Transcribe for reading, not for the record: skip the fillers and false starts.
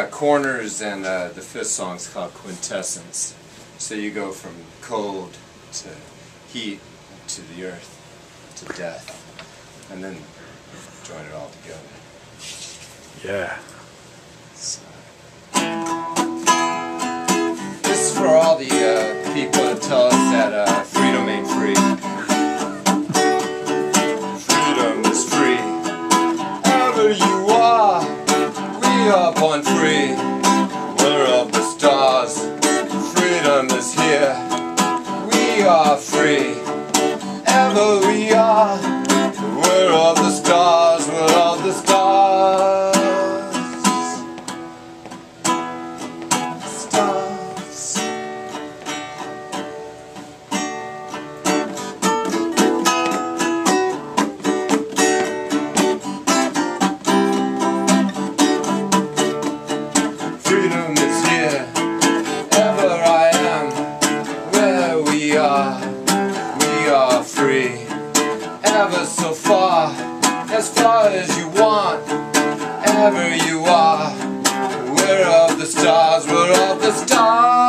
corners, and the fifth song's called Quintessence. So you go from cold to heat to the earth to death, and then join it all together. Yeah. So, this is for all the people that tell us that freedom ain't free. Freedom is free. Ever you are, we are born free. We're of the stars. Freedom is here. We are free. Ever we are, we're of the stars. We're of the stars. Freedom is here, ever I am, where we are free, ever so far as you want, ever you are, we're of the stars, we're of the stars.